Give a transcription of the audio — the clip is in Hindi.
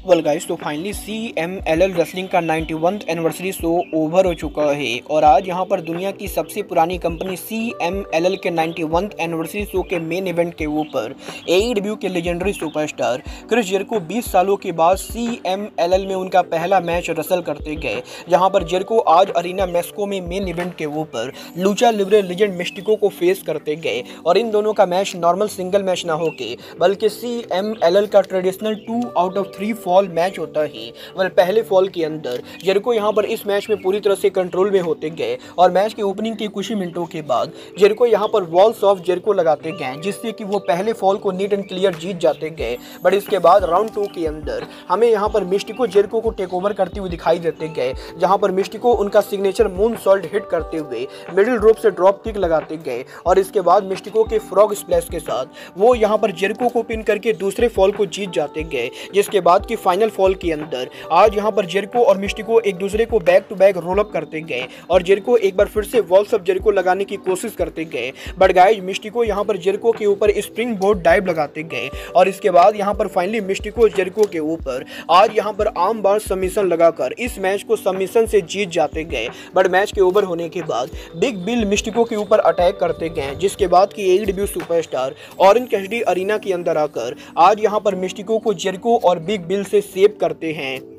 वेल गाइस, तो फाइनली CMLL रेसलिंग का 91th एनिवर्सरी शो ओवर हो चुका है और आज यहां पर दुनिया की सबसे पुरानी कंपनी CMLL के 91th एनिवर्सरी शो के मेन इवेंट के ऊपर AEW के लेजेंडरी सुपरस्टार क्रिस जेरिको 20 सालों के बाद CMLL में उनका पहला मैच रसल करते गए, जहां पर जेरिको आज अरीना मेक्सिको में मेन इवेंट के ऊपर लूचा लिब्रे लेजेंड मिस्टिको को फेस करते गए और इन दोनों का मैच नॉर्मल सिंगल मैच ना होके बल्कि CMLL का traditional 2 out of 3 fall match होता है। वेल, पहले फॉल के अंदर जेरिको यहां पर इस मैच में पूरी तरह से कंट्रोल में होते गए और मैच के ओपनिंग के कुछ ही मिनटों के बाद जेरिको यहां पर वॉल्स ऑफ जेरिको लगाते गए, जिससे कि वो पहले फॉल को नीट एंड क्लियर जीत जाते गए। बट इसके बाद राउंड 2 के अंदर हमें यहां पर मिस्टिको जेरिको को टेक ओवर करते हुए दिखाई देते गए, जहां पर मिस्टिको उनका सिग्नेचर मून सॉल्ट हिट करते हुए मिडिल रोप से ड्रॉप किक लगाते गए और इसके बाद मिस्टिको के फ्रॉग स्प्लैश के साथ वो यहां पर जेरिको को पिन करके दूसरे फॉल को जीत जाते गए। जिसके बाद की फाइनल फॉल के अंदर आज यहां पर जेरिको और मिस्टिको एक दूसरे को back to back roll up करते गए और जेरिको एक बार फिर से वॉल्स ऑफ जेरिको लगाने की कोशिश करते गए। बट गाइस, मिस्टिको यहां पर जेरिको के ऊपर स्प्रिंग बोर्ड डाइव लगाते गए और इसके बाद यहां पर फाइनली मिस्टिको जेरिको के ऊपर आज यहां पर आर्म बार सबमिशन लगाकर इस मैच को सबमिशन से जीत जाते गए। बट मैच के ओवर होने के बाद बिग बिल मिस्टिको के ऊपर अटैक करते गए, जिसके बाद की AEW superstar orange Cassidy arena के अंदर आकर आज यहां पर मिस्टिको को जेरिको और बिग बिल से सेव करते हैं।